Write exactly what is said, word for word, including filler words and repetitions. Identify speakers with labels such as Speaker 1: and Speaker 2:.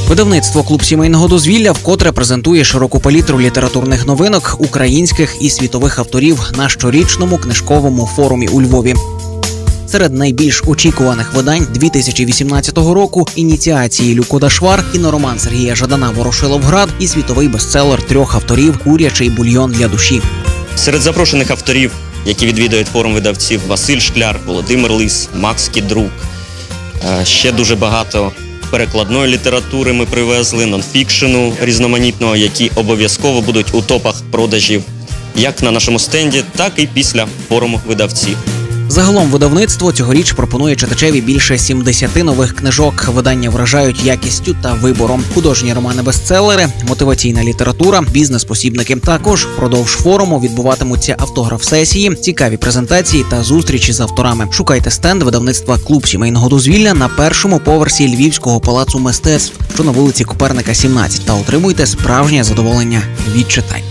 Speaker 1: Видавництво «Клуб сімейного дозвілля» вкотре презентує широку палітру літературних новинок українських і світових авторів на щорічному книжковому форумі у Львові. Серед найбільш очікуваних видань дві тисячі вісімнадцятого року «Ініціації» Люко Дашвар, кінороман Сергія Жадана «Ворошиловград» і світовий бестселер трьох авторів «Курячий бульйон для душі».
Speaker 2: Серед запрошених авторів, які відвідують форум видавців, Василь Шкляр, Володимир Лис, Макс Кідрук. Ще дуже багато перекладної літератури ми привезли, нонфікшену різноманітного, які обов'язково будуть у топах продажів як на нашому стенді, так і після форуму видавців.
Speaker 1: Загалом видавництво цьогоріч пропонує читачеві більше сімдесяти нових книжок. Видання вражають якістю та вибором. Художні романи-бестселери, мотиваційна література, бізнес-посібники. Також впродовж форуму відбуватимуться автограф-сесії, цікаві презентації та зустрічі з авторами. Шукайте стенд видавництва «Клуб сімейного дозвілля» на першому поверсі Львівського палацу мистецтв, що на вулиці Коперника, сімнадцять, та отримуйте справжнє задоволення від читань.